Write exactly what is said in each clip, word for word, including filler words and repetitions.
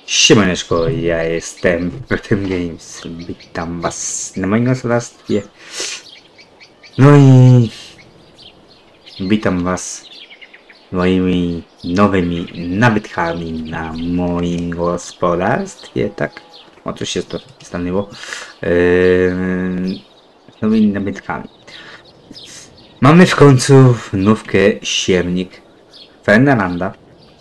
Siemaneczko, ja jestem Protem Games. Witam was na moim gospodarstwie. No i witam was moimi nowymi nabytkami na moim gospodarstwie, tak? Oczywiście to stanęło. Yy, nowymi nabytkami. Mamy w końcu nówkę siewnik Fernanda.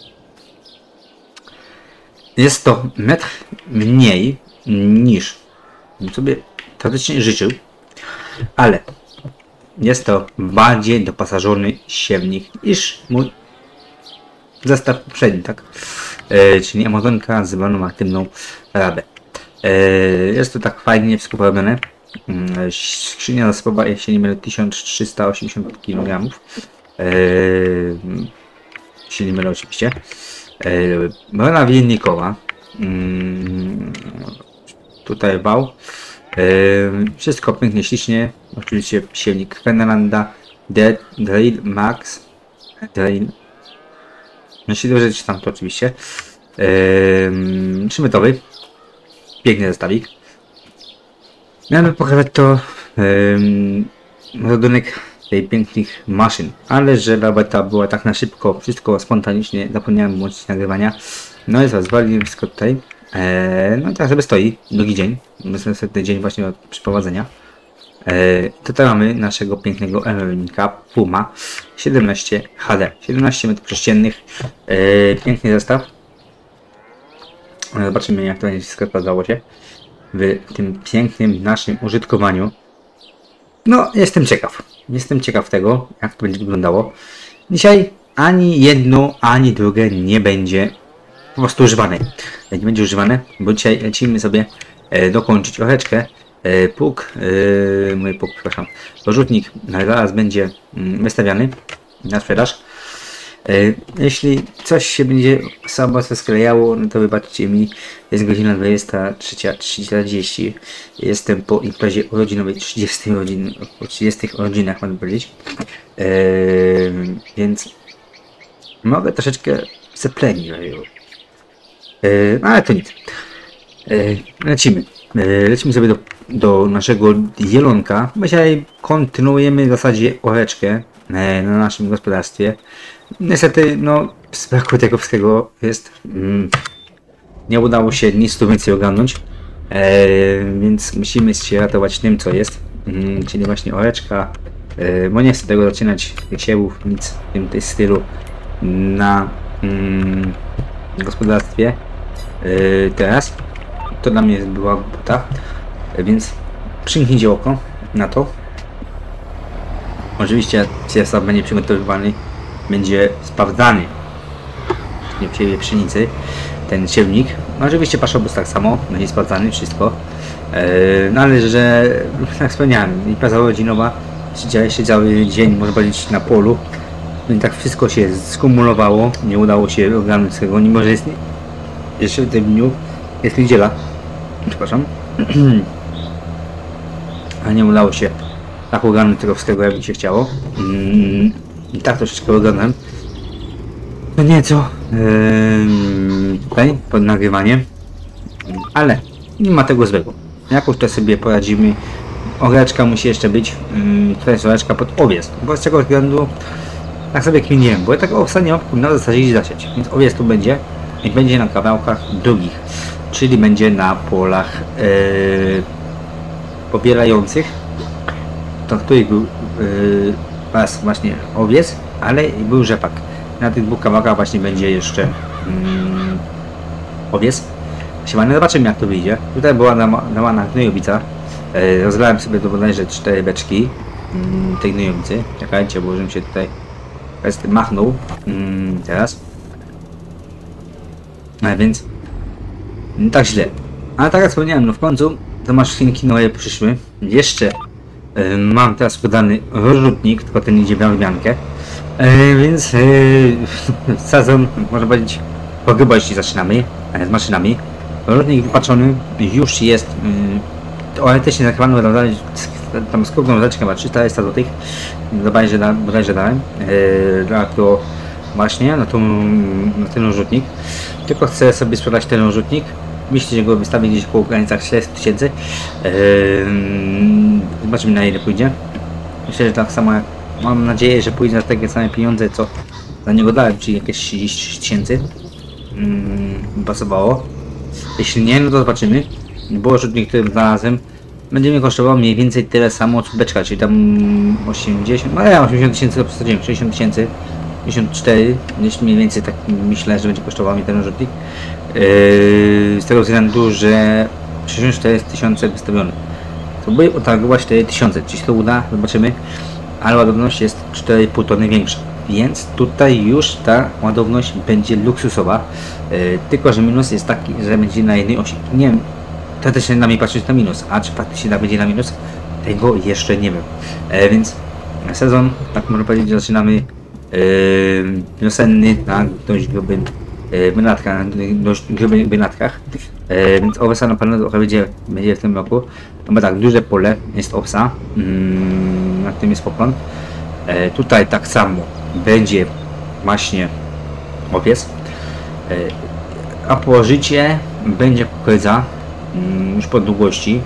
Jest to metr mniej niż sobie tradycyjnie życzył, ale jest to bardziej doposażony siewnik niż mój zestaw poprzedni, tak? E, czyli Amazonka z zwaną aktywną rabę. E, jest to tak fajnie wszystko porobione. E, skrzynia zasobowa, jeśli nie mylę, tysiąc trzysta osiemdziesiąt kilogramów. E, jeśli nie mylę, oczywiście. Brona wilnikowa, hmm, tutaj wał, e, wszystko pięknie, ślicznie, oczywiście siewnik Fernanda, Drill Max, Drill, jeśli dobrze czytam to oczywiście, e, trzymetrowy, piękny zestawik. Miałem pokazać to e, rodunek tej pięknych maszyn, ale że robota była tak na szybko, wszystko spontanicznie, zapomniałem włączyć nagrywania. No i zwaliłem wszystko tutaj. Eee, no i teraz sobie stoi, drugi dzień, następny dzień właśnie od przeprowadzenia. Eee, tutaj mamy naszego pięknego aeronika Puma siedemnaście H D, siedemnaście metrów sześciennych, eee, piękny zestaw. Zobaczymy, jak to będzie wszystko sprawdzało się w tym pięknym naszym użytkowaniu. No, jestem ciekaw. Jestem ciekaw tego, jak to będzie wyglądało. Dzisiaj ani jedno, ani drugie nie będzie po prostu używane. Nie będzie używane, bo dzisiaj lecimy sobie e, dokończyć oreczkę. E, pług, e, mój pług, przepraszam, dorzutnik zaraz będzie mm, wystawiany na sprzedaż. E, jeśli coś się będzie samo sklejało, no to wybaczcie mi, jest godzina dwudziesta trzecia trzydzieści. Jestem po imprezie urodzinowej trzydziestych urodzin, po trzydziestych urodzinach, można powiedzieć. E, więc mogę troszeczkę zaplenić. E, ale to nic. E, lecimy. E, lecimy sobie do, do naszego jelonka. Dzisiaj kontynuujemy w zasadzie oreczkę e, na naszym gospodarstwie. Niestety, no, z braku tego wszystkiego jest, mm, nie udało się nic tu więcej ogarnąć, e, więc musimy się ratować tym, co jest, mm, czyli właśnie oreczka, e, bo nie chcę tego zaczynać, tych siewów, nic w tym, tym stylu na mm, gospodarstwie e, teraz. To dla mnie była głupota, e, więc przymknijcie oko na to. Oczywiście zestaw będzie przygotowywany, będzie sprawdzany w siewie pszenicy, ten siewnik. No oczywiście paszobus tak samo, będzie sprawdzany, wszystko. Eee, no ale że, jak wspomniałem, impreza rodzinowa, siedziałem się cały dzień, można powiedzieć, na polu. No i tak wszystko się skumulowało, nie udało się ogarnąć tego, mimo że jest jeszcze w tym dniu, jest niedziela, przepraszam. A nie udało się tak ogarnąć tego wszystkiego, jak mi się chciało. Mm. I tak troszeczkę oglądam. To nieco yy, tutaj pod nagrywanie, ale nie ma tego złego. Jakoś to sobie poradzimy. Oreczka musi jeszcze być. Yy, to jest oreczka pod owiec, bo z tego względu tak sobie kminiłem, bo ja tak owsa nie mam na zasadzie gdzieś zasiać. Więc owiec tu będzie i będzie na kawałkach drugich, czyli będzie na polach yy, pobierających, to których był yy, pas właśnie owiec, ale był rzepak. Na tych dwóch kawałkach właśnie będzie jeszcze mm, owiec. Siemane, zobaczymy, jak to wyjdzie. Tutaj była dawana gnojowica. E, rozlałem sobie do bodajże cztery beczki mm, tej gnojowicy. Czekajcie, bo żebym się tutaj machnął mm, teraz. A więc nie tak źle. Ale tak jak wspomniałem, no w końcu to maszynki nowe przyszły. Jeszcze mam teraz podany rozrzutnik, tylko ten idzie w odmiankę, e, więc e, sezon, można powiedzieć, po grubości zaczynamy e, z maszynami. Rozrzutnik wypatrzony już jest e, teoretycznie nakrywany, tam skórną rzeczkę ma trzysta złotych, bodajże, da, bodajże dałem, e, dla to właśnie, na, tą, na ten rozrzutnik. tylko chcę sobie sprzedać ten rozrzutnik. Myślę, że go wystawię gdzieś po granicach czterysta tysięcy. Yy, zobaczymy, na ile pójdzie. Myślę, że tak samo jak mam nadzieję, że pójdzie na takie same pieniądze, co za niego dałem, czyli jakieś trzydzieści tysięcy. Yy, pasowało. Jeśli nie, no to zobaczymy. Bo rozrzutnik, który znalazłem, będzie mi kosztował mniej więcej tyle samo co beczka, czyli tam osiemdziesiąt, no ja osiemdziesiąt tysięcy to przesadziłem, sześćdziesiąt tysięcy, pięćdziesiąt cztery, gdzieś mniej więcej tak myślę, że będzie kosztował mi ten rozrzutnik. Yy, z tego względu, że sześćdziesiąt cztery tysiące wystawione. To by otargować cztery tysiące, czy się to uda, zobaczymy, ale ładowność jest cztery i pół tony większa, więc tutaj już ta ładowność będzie luksusowa, yy, tylko że minus jest taki, że będzie na jednej osi. Nie wiem, to też się na mnie patrzeć na minus, a czy faktycznie da będzie na minus, tego jeszcze nie wiem. E, więc sezon, tak można powiedzieć, zaczynamy e, wiosenny na dość grubym e, wynatkach, dość grubych wynatkach. E, więc owsa na pewno trochę będzie, będzie w tym roku. No bo tak, duże pole jest owsa, mm, na tym jest poplon. E, tutaj tak samo będzie właśnie owiec. E, a położycie będzie kukurydza. Już po długości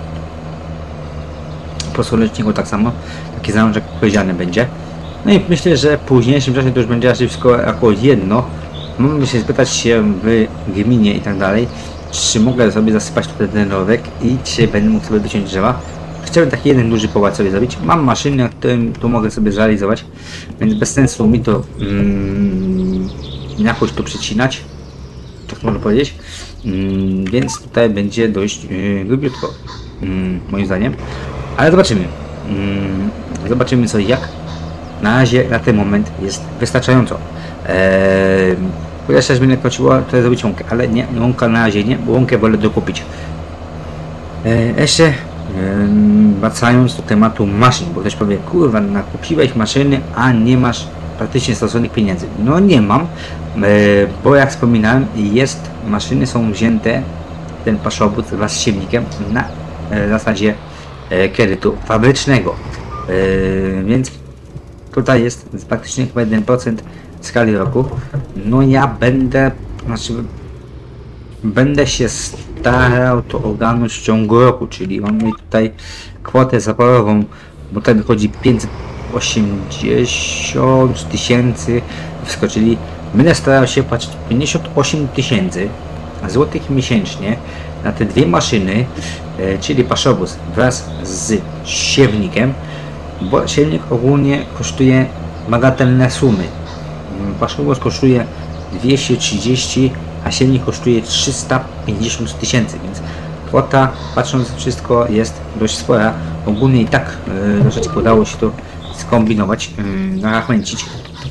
po słoneczniku tak samo taki zalążek kukurydziany będzie. No i myślę, że w późniejszym czasie to już będzie raczej wszystko jako jedno. Mamy się spytać się w gminie i tak dalej, czy mogę sobie zasypać tutaj ten rowek i czy będę mógł sobie wyciąć drzewa. Chciałbym taki jeden duży połat sobie zrobić. Mam maszynę, którym tu mogę sobie zrealizować, więc bez sensu mi to mm, jakoś to przecinać, tak można powiedzieć. Mm, więc tutaj będzie dość yy, grubiutko, mm, moim zdaniem, ale zobaczymy. Mm, zobaczymy co i jak. Na razie na ten moment jest wystarczająco. Eee, jeszcze mnie kociło, to zrobić łąkę, ale nie, łąka na razie nie, bo łąkę wolę dokupić. Eee, jeszcze yy, wracając do tematu maszyn, bo ktoś powie, kurwa, nakupiłeś maszyny, a nie masz praktycznie stosownych pieniędzy. No nie mam, bo jak wspominałem, jest, maszyny są wzięte, ten paszowód wraz z siewnikiem na zasadzie kredytu fabrycznego, więc tutaj jest praktycznie chyba jeden procent skali roku. No ja będę, znaczy będę się starał to ogarnąć w ciągu roku, czyli on mi tutaj kwotę zaporową, bo tutaj wychodzi pięćset osiemdziesiąt tysięcy, wskoczyli. Będę starał się płacić pięćdziesiąt osiem tysięcy złotych miesięcznie na te dwie maszyny, e, czyli paszowóz wraz z siewnikiem, bo siewnik ogólnie kosztuje bagatelne sumy. Paszowóz kosztuje dwieście trzydzieści, a siewnik kosztuje trzysta pięćdziesiąt tysięcy, więc kwota, patrząc na wszystko, jest dość spora. Ogólnie i tak e, troszeczkę udało się to skombinować, yy, narachmęcić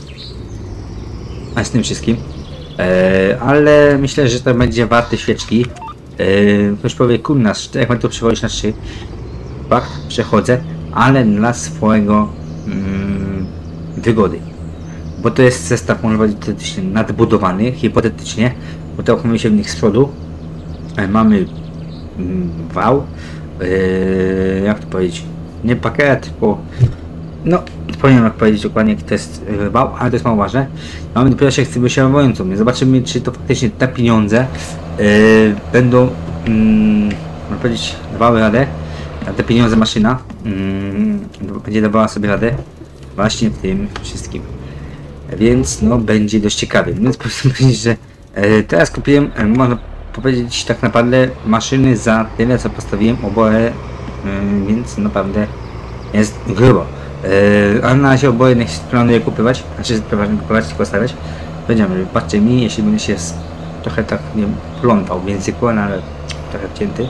z tym wszystkim, yy, ale myślę, że to będzie warte świeczki. Yy, ktoś powie, kurna, jak mam to przechodzić na trzy, fakt, przechodzę, ale dla swojego yy, wygody, bo to jest zestaw, można powiedzieć, teoretycznie nadbudowany, hipotetycznie, bo to mamy się w nich z przodu, yy, mamy yy, wał, yy, jak to powiedzieć, nie pakiet, bo no, powiem jak powiedzieć dokładnie, jaki to jest wał, ale to jest mało ważne. Mamy dopiero się chcemy się więc zobaczymy, czy to faktycznie te pieniądze yy, będą, yy, można powiedzieć, dawały radę, a te pieniądze maszyna yy, będzie dawała sobie radę właśnie w tym wszystkim. Więc no, będzie dość ciekawy. Więc proszę powiedzieć, że yy, teraz kupiłem, yy, można powiedzieć tak naprawdę, maszyny za tyle, co postawiłem oboje, yy, więc naprawdę jest grubo. Yy, ale na razie oboje nie planuję kupywać, znaczy przepraszam, kupować, tylko stawiać. Powiedziałem, patrzcie mi, jeśli będę się z, trochę tak, nie wiem, plątał w języku, no, ale trochę wcięty.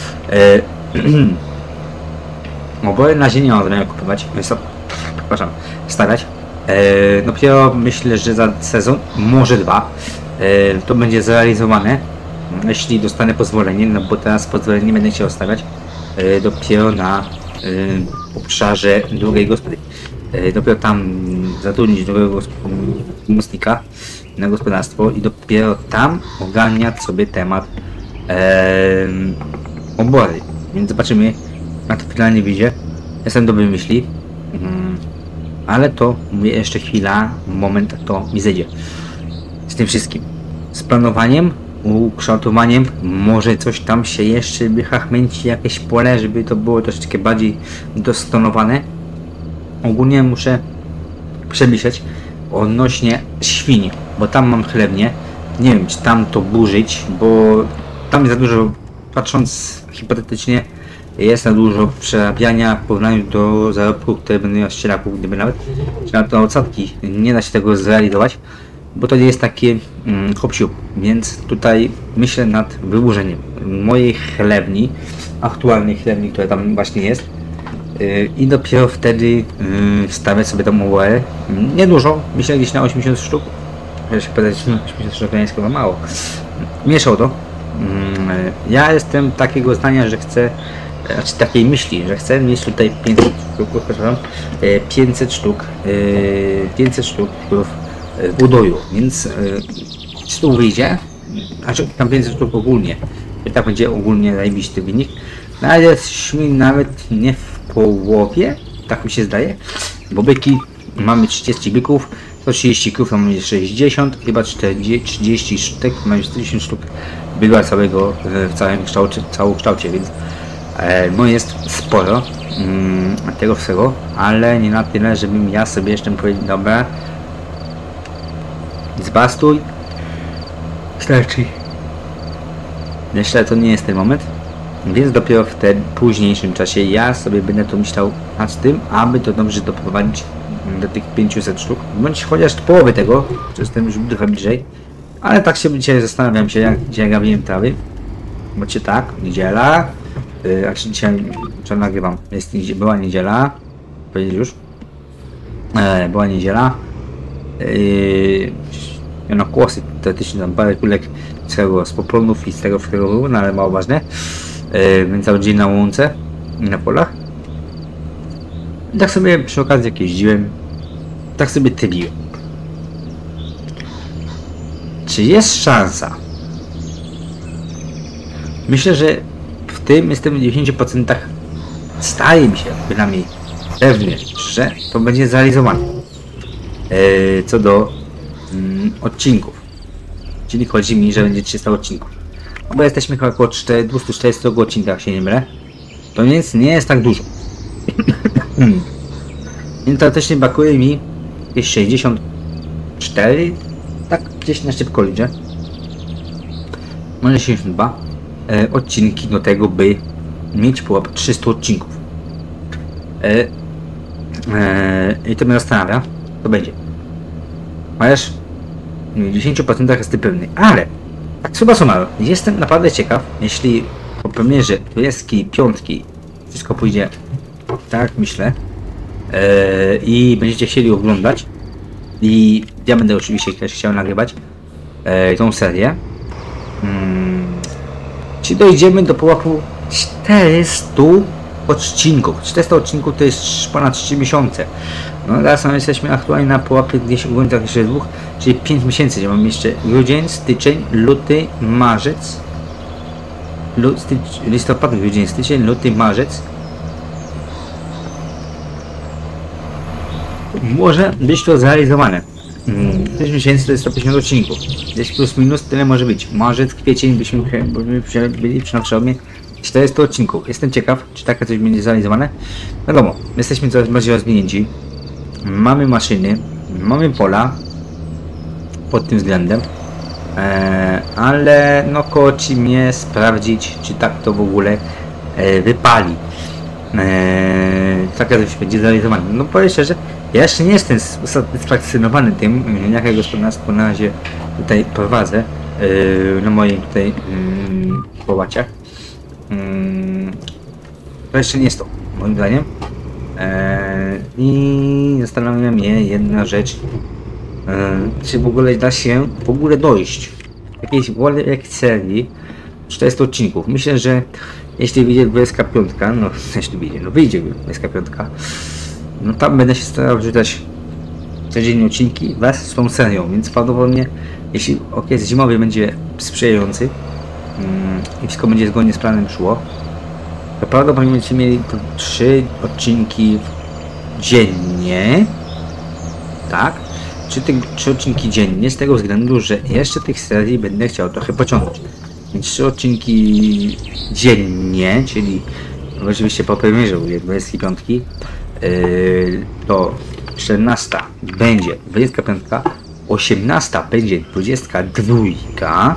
Yy, oboje na razie nie mam zamiaru kupować, więc to, przepraszam, stawiać. Yy, no dopiero myślę, że za sezon, może dwa, yy, to będzie zrealizowane, jeśli dostanę pozwolenie, no bo teraz pozwolenie nie będę chciał stawiać, yy, dopiero na w obszarze drugiej gospody. Dopiero tam zatrudnić nowego pomocnika na gospodarstwo i dopiero tam ogarniać sobie temat e, obory. Więc zobaczymy, jak to finalnie wyjdzie. Jestem dobry myśli, mm, ale to mówię jeszcze chwila, moment, to mi zejdzie z tym wszystkim. Z planowaniem ukształtowaniem. Może coś tam się jeszcze wychachmęci, jakieś pole, żeby to było troszeczkę bardziej dostonowane. Ogólnie muszę przemyśleć odnośnie świń, bo tam mam chlewnię. Nie wiem, czy tam to burzyć, bo tam jest za dużo, patrząc hipotetycznie, jest za dużo przerabiania w porównaniu do zarobków, które będą miał ścielaków, gdyby nawet, czy na to odsadki nie da się tego zrealizować, bo to nie jest takie mm, hop-siup, więc tutaj myślę nad wyburzeniem mojej chlewni, aktualnej chlewni, która tam właśnie jest, yy, i dopiero wtedy yy, wstawiać sobie tą O E. Niedużo, myślę gdzieś na osiemdziesiąt sztuk, żeby się powiedzieć, osiemdziesiąt sztuk to jest chyba mało. Mieszał to. Yy, ja jestem takiego zdania, że chcę, znaczy takiej myśli, że chcę mieć tutaj pięćset sztuk, przepraszam, pięćset sztuk, pięćset sztuk udoju, więc z tu wyjdzie, znaczy tam pięćset sztuk ogólnie, i tak będzie ogólnie zajebisty wynik, no ale jesteśmy nawet nie w połowie, tak mi się zdaje, bo byki, mamy trzydzieści byków, sto trzydzieści krów, tam mamy sześćdziesiąt, chyba czterdzieści, trzydzieści sztuk, mamy czterdzieści sztuk bydła całego w całym kształcie, całym kształcie, więc no jest sporo mm, tego wszystkiego, ale nie na tyle, żebym ja sobie jeszcze powiedział, dobra, zbastuj, starczy. Jeszcze to nie jest ten moment, więc dopiero w tym późniejszym czasie ja sobie będę to myślał nad tym, aby to dobrze doprowadzić do tych pięciuset sztuk, bądź chociaż połowy tego, czy jestem już trochę bliżej, ale tak się dzisiaj zastanawiam się, jak dzisiaj gabiłem trawy, bo czy tak, niedziela. A czy dzisiaj co nagrywam? Jest, była niedziela, powiedzieć już. E, była niedziela. E, no kłosy, teoretycznie tam parę kulek z tego, z popronów i z tego wszystkiego było, no ale mało ważne. E, więc cały dzień na łące i na polach. I tak sobie przy okazji jak jeździłem, tak sobie tyliłem. Czy jest szansa? Myślę, że w tym jestem w dziewięćdziesięciu procentach, staje mi się bynajmniej pewny, że to będzie zrealizowane. Eee, co do mm, odcinków. Czyli chodzi mi, że będzie trzysta odcinków. No bo jesteśmy chyba około dwieście czterdzieści odcinków, jak się nie mylę. To więc nie jest tak dużo. Więc teoretycznie brakuje mi jakieś sześćdziesiąt cztery, tak gdzieś na szybko liczę. Może sześćdziesiąt dwa. E, odcinki do tego, by mieć pułap trzysta odcinków. E, e, I to mnie zastanawia, to będzie. Chociaż w dziewięćdziesięciu procentach jestem pewny, ale tak suma summarum, jestem naprawdę ciekaw, jeśli po premierze dwudziestki piątki wszystko pójdzie tak jak myślę e, i będziecie chcieli oglądać i ja będę oczywiście też chciał nagrywać e, tą serię. Hmm. Czy dojdziemy do pułapu czterystu odcinków? czterysta odcinków to jest ponad trzy miesiące. No teraz jesteśmy aktualnie na pułapie gdzieś w granicach jeszcze dwóch, czyli pięć miesięcy, gdzie mamy jeszcze grudzień, styczeń, luty, marzec, lut, stycz, listopad, grudzień, styczeń, luty, marzec. Może być to zrealizowane. pięć miesięcy to jest sto pięćdziesiąt odcinków. Gdzieś plus minus tyle może być. Marzec, kwiecień byśmy, byśmy byli przy na przełomie czterystu odcinków. Jestem ciekaw, czy takie coś będzie zrealizowane. Wiadomo, jesteśmy coraz bardziej rozwinięci. Mamy maszyny, mamy pola pod tym względem. Eee, ale no koci mnie sprawdzić, czy tak to w ogóle e, wypali. Eee, takie coś będzie zrealizowane. No powiem szczerze, ja jeszcze nie jestem usatysfakcjonowany tym, jakie gospodarstwo na razie tutaj prowadzę yy, na moich tutaj yy, połaciach. Yy, to jeszcze nie jest to, moim zdaniem. Yy, I zastanawia mnie jedna rzecz, yy, czy w ogóle da się w ogóle dojść w jakiejś w ogóle jakiejś serii czterystu odcinków. Myślę, że jeśli wyjdzie dwudziestka piątka, no jeśli wyjdzie, no wyjdzie dwudziestka piątka, no tam będę się starał wrzucać codziennie odcinki wraz z tą serią, więc prawdopodobnie jeśli okres zimowy będzie sprzyjający mm, i wszystko będzie zgodnie z planem szło, to prawdopodobnie będziecie mieli trzy odcinki dziennie, tak? trzy, ty, trzy odcinki dziennie, z tego względu, że jeszcze tych serii będę chciał trochę pociągnąć. Więc trzy odcinki dziennie, czyli oczywiście po premierze dwudziestej piątej, yy, to czternasta będzie dwudziesta piąta, osiemnasta będzie dwudziesta druga,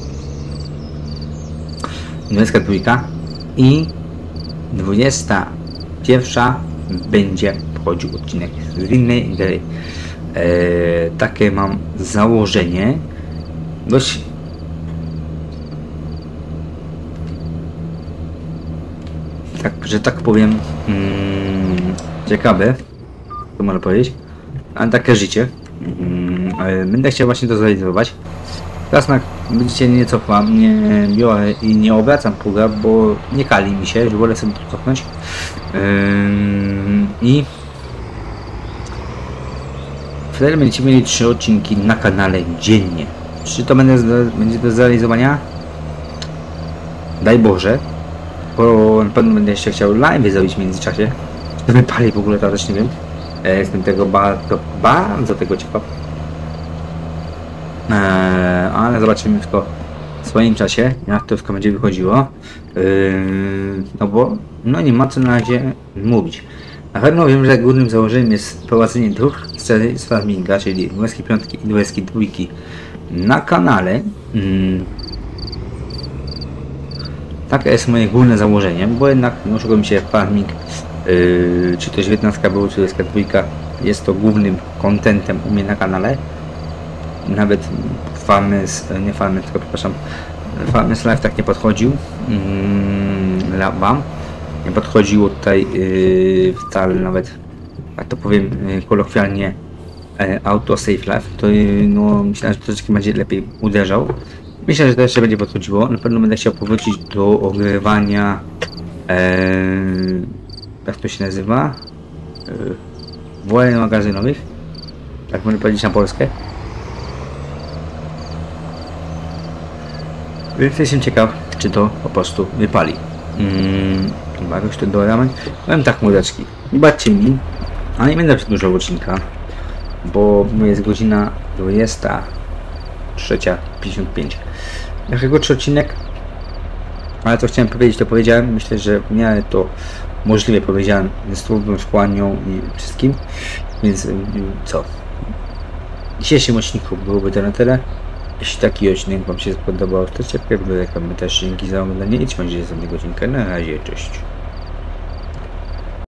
dwudziesta druga i dwudziesta pierwsza będzie wchodził odcinek z innej gry. Eee, takie mam założenie, dość tak, że tak powiem, mm, ciekawe, to można powiedzieć, ale takie życie. Mm, będę chciał właśnie to zrealizować. Teraz na, widzicie, nie cofam, nie biorę i nie obracam pługa, bo nie kali mi się, że wolę sobie to cofnąć. Yy, I wtedy będziecie mieli trzy odcinki na kanale dziennie. Czy to będzie, będzie do zrealizowania? Daj Boże, bo na pewno będę jeszcze chciał live zrobić w międzyczasie. Czy to wypali w ogóle, to też nie wiem. Jestem tego bardzo, bardzo tego ciekaw. Eee, ale zobaczymy wszystko w swoim czasie, jak to wszystko będzie wychodziło. Eee, no bo no nie ma co na razie mówić. Na pewno wiem, że głównym założeniem jest prowadzenie dwóch serii z farminga, czyli dwudziestej piątej i dwudziestej drugiej na kanale. Hmm. Takie jest moje główne założenie, bo jednak muszą mi się farming, yy, czy to dziewiętnastka był, czy dwudziesta druga, jest to głównym kontentem u mnie na kanale. Nawet Farmers, nie Farmers, tylko przepraszam, Farmers Live tak nie podchodził mm, wam, nie podchodziło tutaj yy, wcale nawet, jak to powiem yy, kolokwialnie, yy, auto save live, to yy, no myślałem, że troszeczkę będzie lepiej uderzał. Myślę, że to jeszcze będzie podchodziło. Na pewno będę chciał powrócić do ogrywania, yy, jak to się nazywa, yy, wojen magazynowych, tak będę powiedzieć na Polskę. Więc jestem ciekaw, czy to po prostu wypali. Hmm, chyba jakoś to doramy. Powiem tak, młodeczki, wybaczcie mi, ale nie będę przedłużał odcinka, bo jest godzina dwudziesta trzecia pięćdziesiąt pięć. Jakiego trzy odcinek? Ale co chciałem powiedzieć, to powiedziałem. Myślę, że w miarę to możliwie powiedziałem ze słowem, skłanią i wszystkim. Więc co? W dzisiejszym odcinku byłoby to na tyle. Jeśli taki odcinek wam się spodobał, to ciepłe komentarz, dzięki za oglądanie i trzymajcie się za godzinkę. Na razie, cześć.